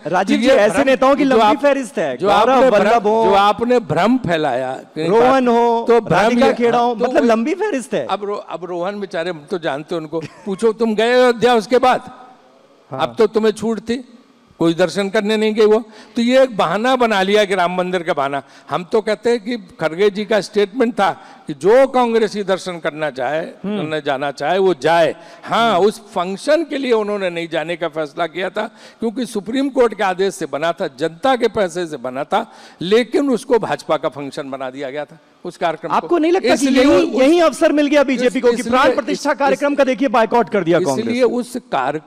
राजीव जी, ऐसे नेताओं की लंबी फहरिस्त है, जो आपने भ्रम फैलाया, रोहन हो तो राधिका खेड़ा हो, तो मतलब लंबी फहरिस्त है। अब रोहन बेचारे तो जानते हो उनको, पूछो तुम गए अयोध्या उसके बाद? हाँ। अब तो तुम्हें छूट थी, कोई दर्शन करने नहीं गए वो, तो ये एक बहाना बना लिया कि राम मंदिर का बहाना। हम तो कहते हैं कि खड़गे जी का स्टेटमेंट था कि जो कांग्रेसी दर्शन करना चाहे, करने जाना चाहे वो जाए। हाँ, उस फंक्शन के लिए उन्होंने नहीं जाने का फैसला किया था, क्योंकि सुप्रीम कोर्ट के आदेश से बना था, जनता के पैसे से बना था, लेकिन उसको भाजपा का फंक्शन बना दिया गया था उस कार्यक्रम। आपको नहीं लगता कि यही अवसर मिल गया बीजेपी को कि प्राण प्रतिष्ठा कार्यक्रम का देखिए बायकॉट कर दिया कांग्रेस? इसलिए उस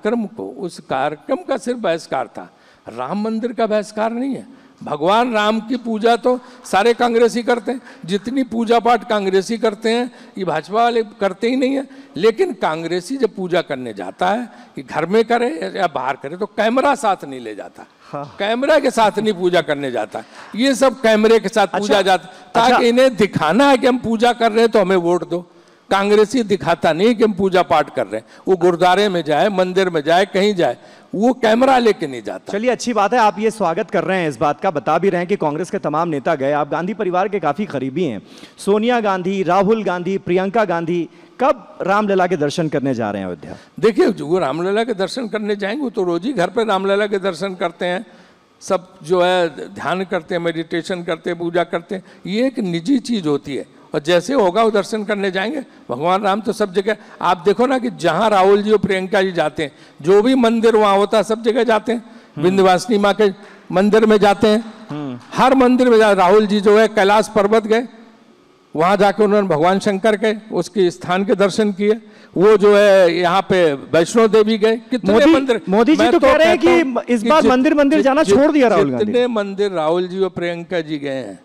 कार्यक्रम का सिर्फ बहिष्कार था, राम मंदिर का बहिष्कार नहीं है। भगवान राम की पूजा तो सारे कांग्रेसी करते हैं, जितनी पूजा पाठ कांग्रेसी करते हैं ये भाजपा वाले करते ही नहीं है। लेकिन कांग्रेसी जब पूजा करने जाता है कि घर में करे या बाहर करे, तो कैमरा साथ नहीं ले जाता। हाँ। कैमरा के साथ नहीं पूजा करने जाता, ये सब कैमरे के साथ पूजा जाता, ताकि इन्हें दिखाना है कि हम पूजा कर रहे हैं तो हमें वोट दो। कांग्रेसी दिखाता नहीं कि हम पूजा पाठ कर रहे हैं, वो गुरुद्वारे में जाए, मंदिर में जाए, कहीं जाए, वो कैमरा लेके नहीं जाता। चलिए, अच्छी बात है, आप ये स्वागत कर रहे हैं इस बात का, बता भी रहे हैं कि कांग्रेस के तमाम नेता गए। आप गांधी परिवार के काफी करीबी हैं, सोनिया गांधी, राहुल गांधी, प्रियंका गांधी, कब रामलला के दर्शन करने जा रहे हैं अयोध्या? देखिए, वो रामलला के दर्शन करने जाएंगे, वो तो रोज ही घर पर रामलला के दर्शन करते हैं, सब जो है ध्यान करते हैं, मेडिटेशन करते हैं, पूजा करते हैं। ये एक निजी चीज होती है, और जैसे होगा वो दर्शन करने जाएंगे। भगवान राम तो सब जगह, आप देखो ना कि जहां राहुल जी और प्रियंका जी जाते हैं, जो भी मंदिर वहां होता है सब जगह जाते हैं। विंध्यवासिनी माँ के मंदिर में जाते हैं, हर मंदिर में राहुल जी जो है कैलाश पर्वत गए, वहां जाके उन्होंने भगवान शंकर के उसके स्थान के दर्शन किए। वो जो है यहाँ पे वैष्णो देवी गए, कितने मंदिर। मोदी जी तो कह रहे हैं कि इस बार मंदिर जाना छोड़ दिया राहुल गांधी। कितने मंदिर राहुल जी और प्रियंका जी गए हैं,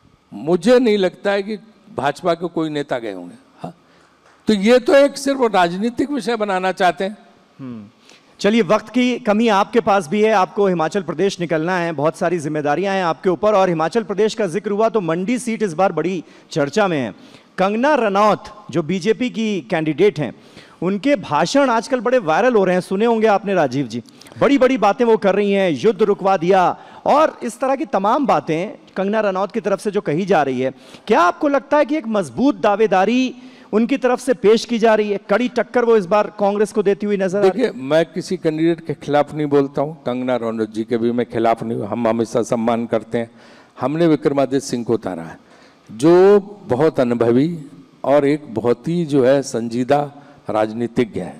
मुझे नहीं लगता है कि भाजपा के कोई नेता गए होंगे। हाँ, तो ये तो एक सिर्फ राजनीतिक विषय बनाना चाहते हैं। चलिए, वक्त की कमी आपके पास भी है, आपको हिमाचल प्रदेश निकलना है, बहुत सारी जिम्मेदारियां हैं आपके ऊपर, और हिमाचल प्रदेश का जिक्र हुआ तो मंडी सीट इस बार बड़ी चर्चा में है। कंगना रनौत जो बीजेपी की कैंडिडेट हैं, उनके भाषण आजकल बड़े वायरल हो रहे हैं, सुने होंगे आपने राजीव जी, बड़ी बड़ी बातें वो कर रही हैं, युद्ध रुकवा दिया और इस तरह की तमाम बातें कंगना रनौत की तरफ से जो कही जा रही है। क्या आपको लगता है कि एक मजबूत दावेदारी उनकी तरफ से पेश की जा रही है, कड़ी टक्कर वो इस बार कांग्रेस को देती हुई नजर आ रही है? देखिए, मैं किसी कैंडिडेट के खिलाफ नहीं बोलता हूँ, कंगना रनौत जी के भी मैं खिलाफ नहीं हूँ, हम हमेशा सम्मान करते हैं। हमने विक्रमादित्य सिंह को उतारा है, जो बहुत अनुभवी और एक बहुत ही जो है संजीदा राजनीतिज्ञ है।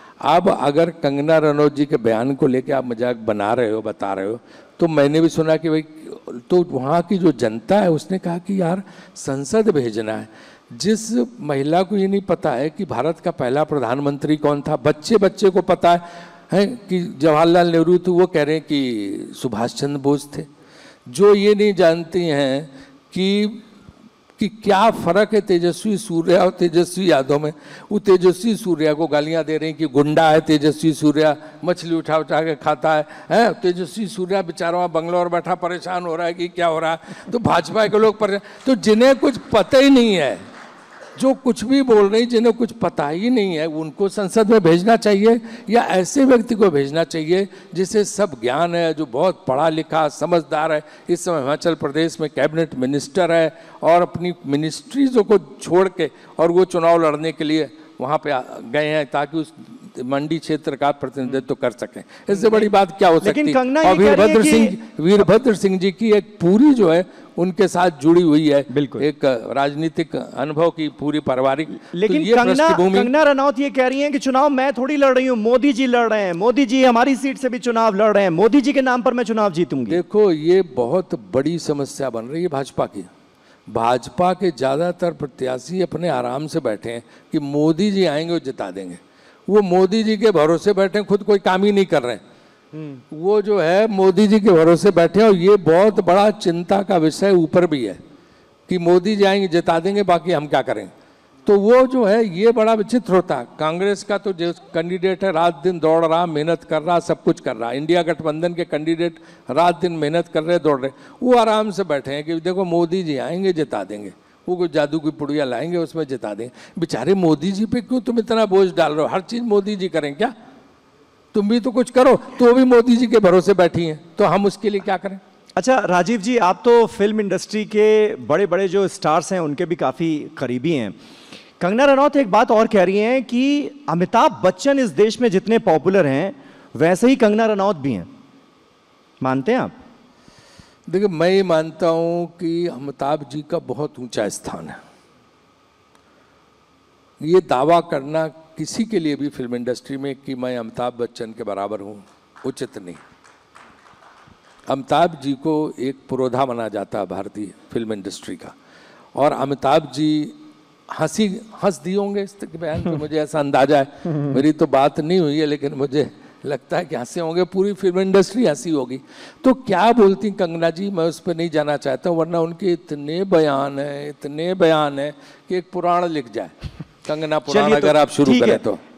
अब अगर कंगना रनौत जी के बयान को लेकर आप मजाक बना रहे हो, बता रहे हो, तो मैंने भी सुना कि भाई, तो वहाँ की जो जनता है उसने कहा कि यार संसद भेजना है। जिस महिला को ये नहीं पता है कि भारत का पहला प्रधानमंत्री कौन था, बच्चे बच्चे को पता है कि जवाहरलाल नेहरू थे, वो कह रहे हैं कि सुभाष चंद्र बोस थे। जो ये नहीं जानती हैं कि क्या फर्क है तेजस्वी सूर्या और तेजस्वी यादव में। वो तेजस्वी सूर्या को गालियां दे रहे हैं कि गुंडा है तेजस्वी सूर्या, मछली उठा उठा के खाता है। तेजस्वी सूर्या बेचारा वहाँ बंगलौर बैठा परेशान हो रहा है कि क्या हो रहा है। तो भाजपा के लोग परेशान, तो जिन्हें कुछ पता ही नहीं है, जो कुछ भी बोल रही, जिन्हें कुछ पता ही नहीं है, उनको संसद में भेजना चाहिए, या ऐसे व्यक्ति को भेजना चाहिए जिसे सब ज्ञान है, जो बहुत पढ़ा लिखा समझदार है, इस समय हिमाचल प्रदेश में कैबिनेट मिनिस्टर है, और अपनी मिनिस्ट्रीज़ों को छोड़ के और वो चुनाव लड़ने के लिए वहाँ पे गए हैं ताकि उस मंडी क्षेत्र का प्रतिनिधित्व कर सकें। इससे बड़ी बात क्या हो सकती है। और वीरभद्र सिंह जी की एक पूरी जो है उनके साथ जुड़ी हुई है, बिल्कुल एक राजनीतिक अनुभव की पूरी पारिवारिक। लेकिन तो कंगना रनौत ये कह रही हैं कि चुनाव मैं थोड़ी लड़ रही हूँ, मोदी जी लड़ रहे हैं, मोदी जी हमारी सीट से भी चुनाव लड़ रहे हैं, मोदी जी के नाम पर मैं चुनाव जीतूंगी। देखो, ये बहुत बड़ी समस्या बन रही है भाजपा की। भाजपा के ज़्यादातर प्रत्याशी अपने आराम से बैठे हैं कि मोदी जी आएंगे और जिता देंगे। वो मोदी जी के भरोसे बैठे, खुद कोई काम ही नहीं कर रहे हैं। वो जो है मोदी जी के भरोसे बैठे हैं, और ये बहुत बड़ा चिंता का विषय ऊपर भी है कि मोदी जी आएंगे जिता देंगे, बाकी हम क्या करेंगे। तो वो जो है ये बड़ा विचित्र होता है। कांग्रेस का तो जो कैंडिडेट है रात दिन दौड़ रहा, मेहनत कर रहा, सब कुछ कर रहा। इंडिया गठबंधन के कैंडिडेट रात दिन मेहनत कर रहे, दौड़ रहे, वो आराम से बैठे हैं कि देखो मोदी जी आएंगे जिता देंगे, वो कोई जादू की पुड़िया लाएंगे उसमें जिता देंगे। बेचारे मोदी जी पे क्यों तुम इतना बोझ डाल रहे हो, हर चीज़ मोदी जी करें क्या? तुम भी तो कुछ करो, तो भी मोदी जी के भरोसे बैठी हैं, तो हम उसके लिए क्या करें? अच्छा राजीव जी, आप तो फिल्म इंडस्ट्री के बड़े बड़े जो स्टार्स हैं उनके भी काफ़ी करीबी हैं। कंगना रनौत एक बात और कह रही हैं कि अमिताभ बच्चन इस देश में जितने पॉपुलर हैं वैसे ही कंगना रनौत भी हैं। मानते हैं आप? देखिए, मैं ये मानता हूं कि अमिताभ जी का बहुत ऊंचा स्थान है। ये दावा करना किसी के लिए भी फिल्म इंडस्ट्री में कि मैं अमिताभ बच्चन के बराबर हूं, उचित नहीं। अमिताभ जी को एक पुरोधा माना जाता है भारतीय फिल्म इंडस्ट्री का, और अमिताभ जी हंस दिए होंगे इस बयान पे, मुझे ऐसा अंदाजा है। मेरी तो बात नहीं हुई है, लेकिन मुझे लगता है कि हंसे होंगे, पूरी फिल्म इंडस्ट्री हंसी होगी। तो क्या बोलती कंगना जी, मैं उस पर नहीं जाना चाहता हूँ, वरना उनके इतने बयान है कि एक पुराण लिख जाए। कंगना पुराण अगर आप शुरू करें तो